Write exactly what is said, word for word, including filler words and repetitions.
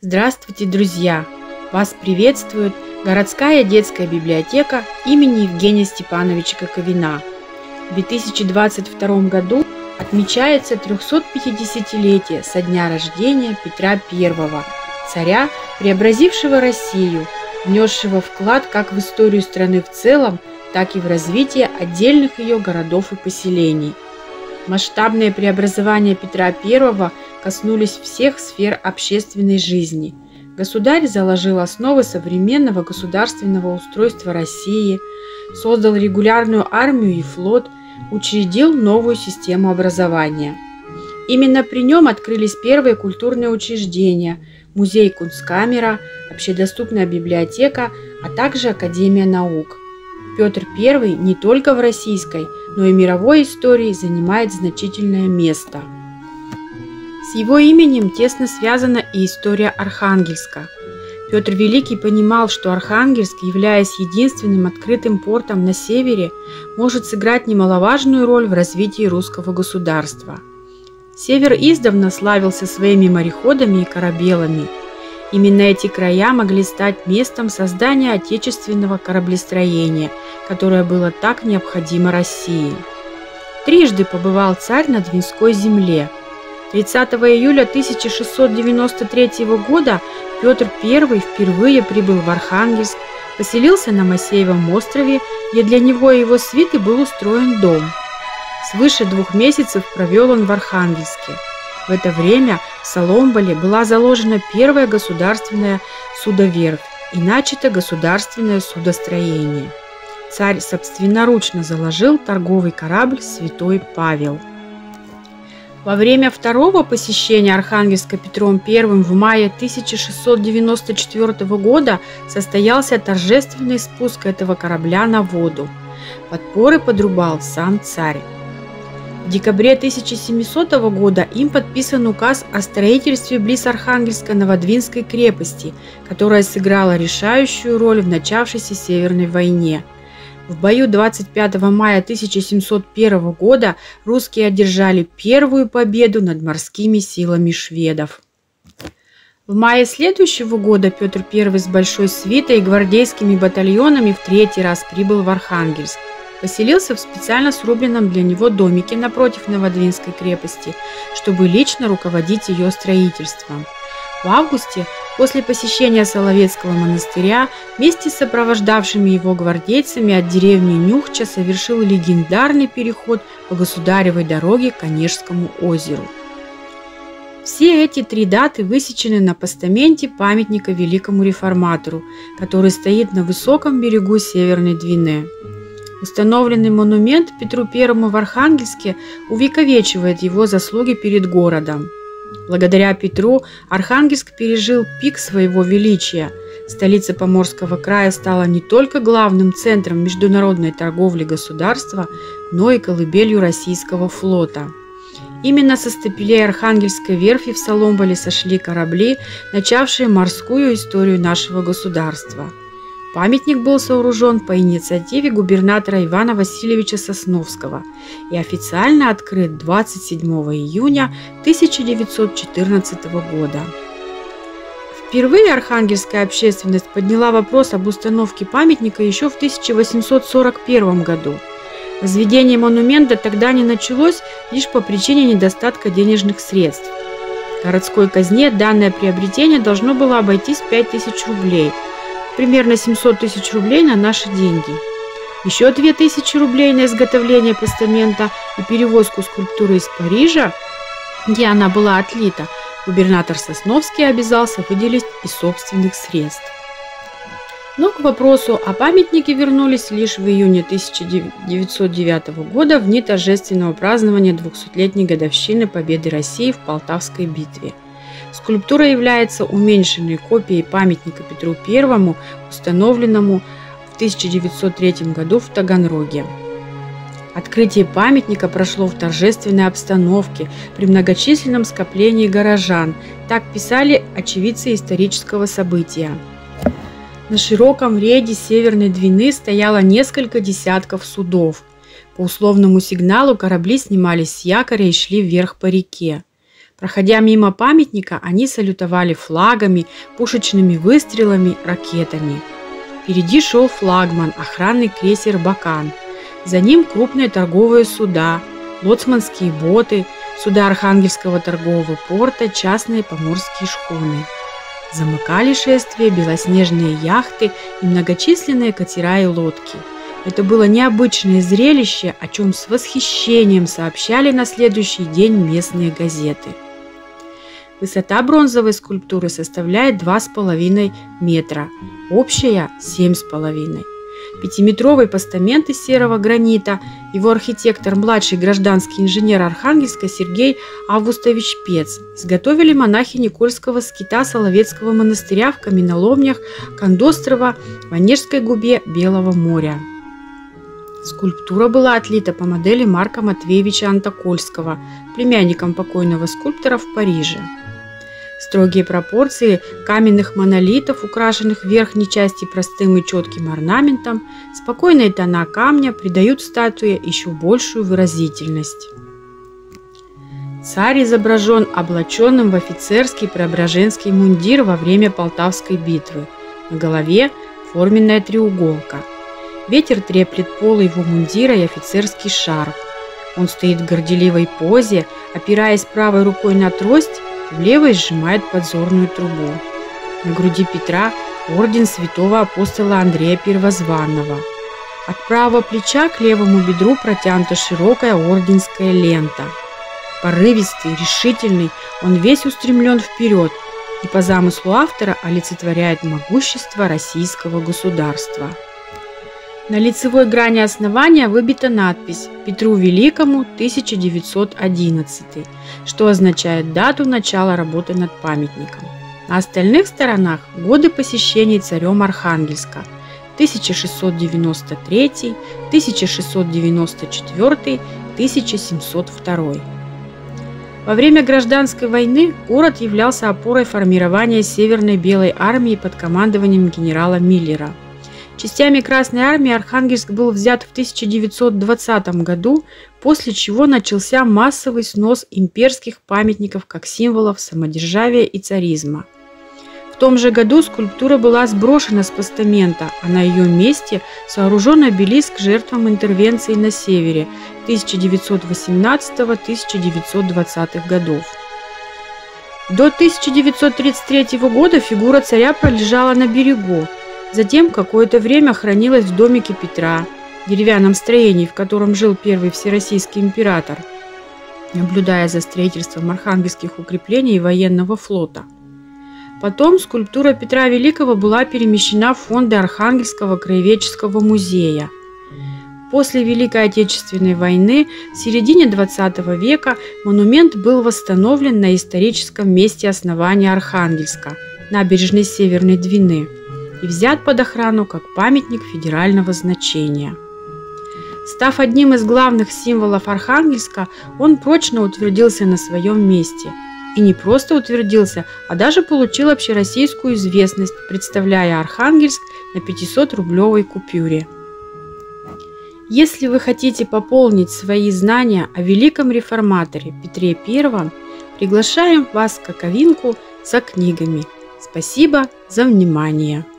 Здравствуйте, друзья! Вас приветствует городская детская библиотека имени Евгения Степановича Коковина. В две тысячи двадцать втором году отмечается трехсотпятидесятилетие со дня рождения Петра Первого, царя, преобразившего Россию, внесшего вклад как в историю страны в целом, так и в развитие отдельных ее городов и поселений. Масштабные преобразования Петра Первого коснулись всех сфер общественной жизни. Государь заложил основы современного государственного устройства России, создал регулярную армию и флот, учредил новую систему образования. Именно при нем открылись первые культурные учреждения, музей Кунсткамера, общедоступная библиотека, а также Академия наук. Петр Первый не только в российской, но и мировой истории занимает значительное место. С его именем тесно связана и история Архангельска. Петр Великий понимал, что Архангельск, являясь единственным открытым портом на севере, может сыграть немаловажную роль в развитии русского государства. Север издавна славился своими мореходами и корабелами. Именно эти края могли стать местом создания отечественного кораблестроения, которое было так необходимо России. Трижды побывал царь на Двинской земле. тридцатого июля тысяча шестьсот девяносто третьего года Петр Первый впервые прибыл в Архангельск, поселился на Моисеевом острове, где для него и его свиты был устроен дом. Свыше двух месяцев провел он в Архангельске. В это время в Соломболе была заложена первая государственная судоверфь и начато государственное судостроение. Царь собственноручно заложил торговый корабль «Святой Павел». Во время второго посещения Архангельска Петром Первым в мае тысяча шестьсот девяносто четвёртого года состоялся торжественный спуск этого корабля на воду. Подпоры подрубал сам царь. В декабре тысяча семисотого года им подписан указ о строительстве близ Архангельска Новодвинской крепости, которая сыграла решающую роль в начавшейся Северной войне. В бою двадцать пятого мая тысяча семьсот первого года русские одержали первую победу над морскими силами шведов. В мае следующего года Петр Первый с большой свитой и гвардейскими батальонами в третий раз прибыл в Архангельск. Поселился в специально срубленном для него домике напротив Новодвинской крепости, чтобы лично руководить ее строительством. В августе, после посещения Соловецкого монастыря, вместе с сопровождавшими его гвардейцами от деревни Нюхча совершил легендарный переход по государевой дороге к Онежскому озеру. Все эти три даты высечены на постаменте памятника великому реформатору, который стоит на высоком берегу Северной Двины. Установленный монумент Петру Первому в Архангельске увековечивает его заслуги перед городом. Благодаря Петру Архангельск пережил пик своего величия. Столица Поморского края стала не только главным центром международной торговли государства, но и колыбелью российского флота. Именно со стапелей Архангельской верфи в Соломболе сошли корабли, начавшие морскую историю нашего государства. Памятник был сооружен по инициативе губернатора Ивана Васильевича Сосновского и официально открыт двадцать седьмого июня тысяча девятьсот четырнадцатого года. Впервые архангельская общественность подняла вопрос об установке памятника еще в тысяча восемьсот сорок первом году. Возведение монумента тогда не началось лишь по причине недостатка денежных средств. Городской казне данное приобретение должно было обойтись в пять тысяч рублей. Примерно семьсот тысяч рублей на наши деньги. Еще две тысячи рублей на изготовление постамента и перевозку скульптуры из Парижа, где она была отлита, губернатор Сосновский обязался выделить из собственных средств. Но к вопросу о памятнике вернулись лишь в июне тысяча девятьсот девятого года в дни торжественного празднования двухсотлетней годовщины победы России в Полтавской битве. Скульптура является уменьшенной копией памятника Петру Первому, установленному в тысяча девятьсот третьем году в Таганроге. Открытие памятника прошло в торжественной обстановке при многочисленном скоплении горожан, так писали очевидцы исторического события. На широком рейде Северной Двины стояло несколько десятков судов. По условному сигналу корабли снимались с якоря и шли вверх по реке. Проходя мимо памятника, они салютовали флагами, пушечными выстрелами, ракетами. Впереди шел флагман, охранный крейсер «Бакан». За ним крупные торговые суда, лоцманские боты, суда Архангельского торгового порта, частные поморские шхуны. Замыкали шествие белоснежные яхты и многочисленные катера и лодки. Это было необычное зрелище, о чем с восхищением сообщали на следующий день местные газеты. Высота бронзовой скульптуры составляет два с половиной метра, общая – семь с половиной. Пятиметровый постамент из серого гранита его архитектор, младший гражданский инженер Архангельска Сергей Августович Пец, изготовили монахи Никольского скита Соловецкого монастыря в каменоломнях Кондострова в Онежской губе Белого моря. Скульптура была отлита по модели Марка Матвеевича Антокольского, племянником покойного скульптора в Париже. Строгие пропорции каменных монолитов, украшенных в верхней части простым и четким орнаментом, спокойные тона камня придают статуе еще большую выразительность. Царь изображен облаченным в офицерский преображенский мундир во время Полтавской битвы. На голове форменная треуголка. Ветер треплет полы его мундира и офицерский шарф. Он стоит в горделивой позе, опираясь правой рукой на трость, в левой сжимает подзорную трубу. На груди Петра орден святого апостола Андрея Первозванного. От правого плеча к левому бедру протянута широкая орденская лента. Порывистый, решительный, он весь устремлен вперед и по замыслу автора олицетворяет могущество российского государства. На лицевой грани основания выбита надпись «Петру Великому, тысяча девятьсот одиннадцатый», что означает дату начала работы над памятником. На остальных сторонах годы посещений царем Архангельска тысяча шестьсот девяносто третий, тысяча шестьсот девяносто четвёртый, тысяча семьсот второй. Во время гражданской войны город являлся опорой формирования Северной Белой армии под командованием генерала Миллера. Частями Красной армии Архангельск был взят в тысяча девятьсот двадцатом году, после чего начался массовый снос имперских памятников как символов самодержавия и царизма. В том же году скульптура была сброшена с постамента, а на ее месте сооружен обелиск жертвам интервенции на севере тысяча девятьсот восемнадцатого — тысяча девятьсот двадцатых годов. До тысяча девятьсот тридцать третьего года фигура царя пролежала на берегу. Затем какое-то время хранилась в домике Петра, деревянном строении, в котором жил первый всероссийский император, наблюдая за строительством архангельских укреплений и военного флота. Потом скульптура Петра Великого была перемещена в фонды Архангельского краеведческого музея. После Великой Отечественной войны в середине двадцатого века монумент был восстановлен на историческом месте основания Архангельска, набережной Северной Двины, и взят под охрану как памятник федерального значения. Став одним из главных символов Архангельска, он прочно утвердился на своем месте. И не просто утвердился, а даже получил общероссийскую известность, представляя Архангельск на пятисотрублевой купюре. Если вы хотите пополнить свои знания о великом реформаторе Петре Первом, приглашаем вас к Коковинку за книгами. Спасибо за внимание!